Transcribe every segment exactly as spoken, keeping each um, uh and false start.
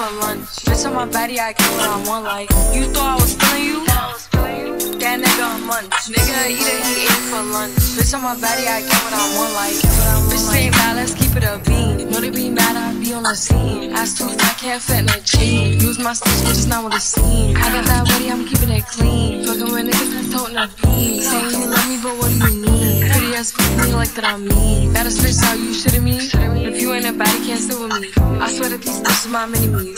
for lunch. Bitch on my body, I get what I want. Like you thought I was feeling you. That nigga a munch. Nigga eat it, he ate it for lunch. Bitch on my body, I get what I want. Like bitch ain't mad, let's keep it a bean. Know they be mad, I be on the scene. Ass too fat, can't fit in a chain. Use my stitch, but it's not what it's seen. I got that ready, I'm keeping it clean. Fucking with niggas that's toting a bean. Saying you love me, but what do you mean? Pretty ass fuck me like that I'm mean. Better switch how you shitting me. If you ain't a baddie, can't sit with me. I swear that these bitches my mini-me's.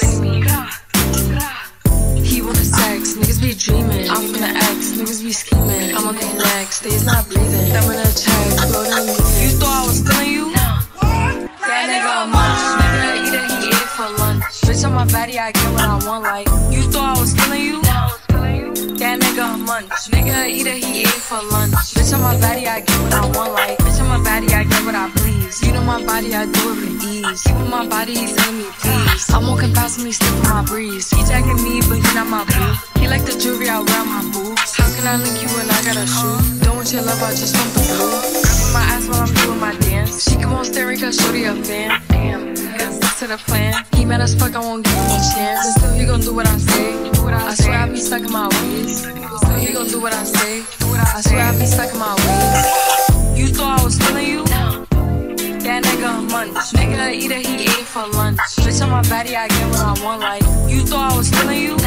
He wanna sex, niggas be dreaming. I'm from the X, niggas be scheming. I'm on their necks, they's not breathing. I'm in a check, blow them moving. You thought I was feeling you? That nigga a munch. Nigga eat it, he ate it for lunch. Bitch on my body, I get what I want. Like you thought I was feeling you? That nigga a munch. Nigga eat it, he ate it for lunch. Bitch on my body, I get what I want. Like bitch on my body, I get what I please. You know my body, I do it with ease. Keeping my body, he's telling me please. I'm walking past me, sniffing my breeze. He tagging me, but he not my boo. He like the jewelry I wear on my boobs. How can I link you when I got a shoe? Don't want your love, I just want the blue. Grabbing my ass while I'm doing my dance. She keep on staring cause shorty a fan. Damn, got stuck to the plan. He mad as fuck, I won't give him a chance. Still he gon' do what I say. I swear I be stuck in my ways. Still he gon' do what I say. I swear I be stuck in my ways. You thought I was feeling you? That nigga a munch. Nigga eat it, he ate it for lunch. Bitch on my body, I get what I want. Like you thought I was feeling you?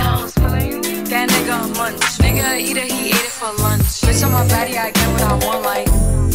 That nigga a munch. Nigga eat it, he ate it for lunch. Bitch on my body, I get what I want. Like